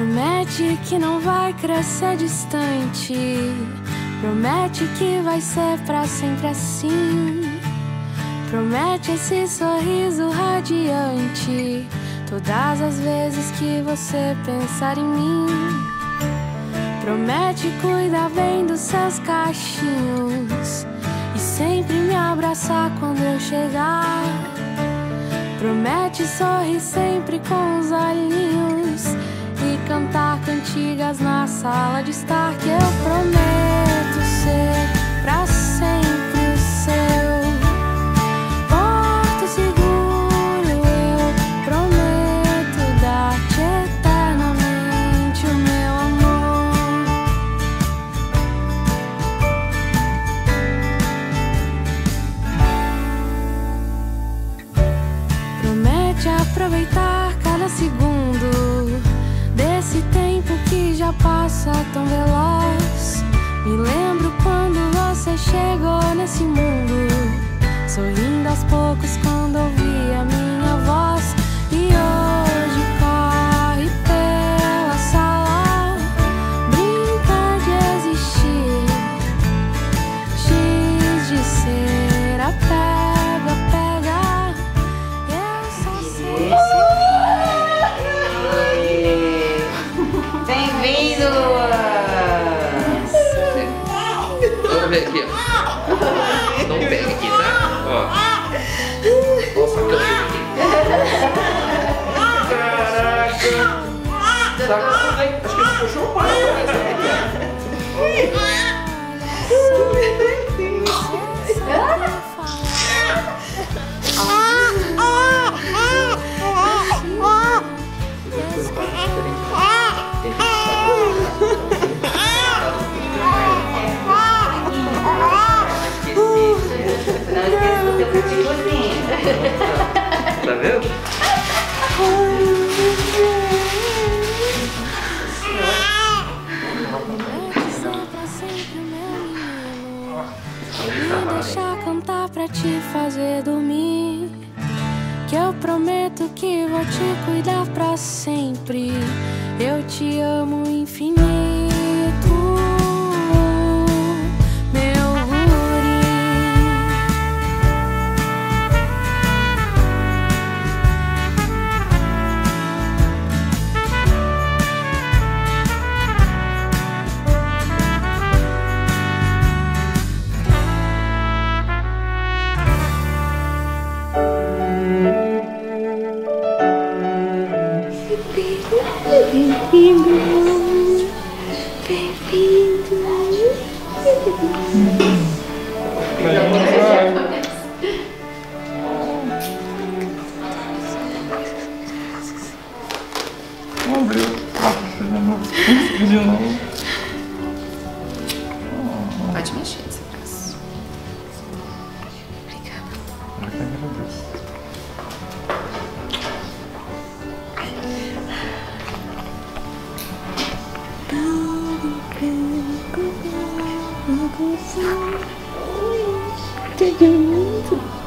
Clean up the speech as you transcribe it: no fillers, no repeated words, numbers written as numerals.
Promete que não vai crescer distante, promete que vai ser pra sempre assim. Promete esse sorriso radiante todas as vezes que você pensar em mim. Promete cuidar bem dos seus cachinhos e sempre me abraçar quando eu chegar. Promete sorrir sempre com os olhinhos e cantar cantigas na sala de estar. Que eu prometo ser pra sempre o seu porto seguro. Eu prometo dar-te eternamente o meu amor. Promete aproveitar cada segundo desse tempo que já passa tão veloz. Me lembro quando você chegou nesse mundo, sorrindo aos poucos quando ouvi a minha voz. E hoje corre pela sala, brinca de existir, giz de cera, pega, pega. Eu só sei Bem-vindo! Vamos ver aqui, ó. Não pega aqui, tá? Ó. Olha o sacão aqui. Caraca! Sacão, hein? Acho que ele puxou o pai. Tá vendo? Me deixar cantar pra te fazer dormir, que eu prometo que vou te cuidar pra sempre. Eu te amo infinito, meu guri. Bem-vindo, bem-vindo. Vamos ver. De novo. Pode mexer nesse braço. Obrigada. Eu que agradeço. Tudo muito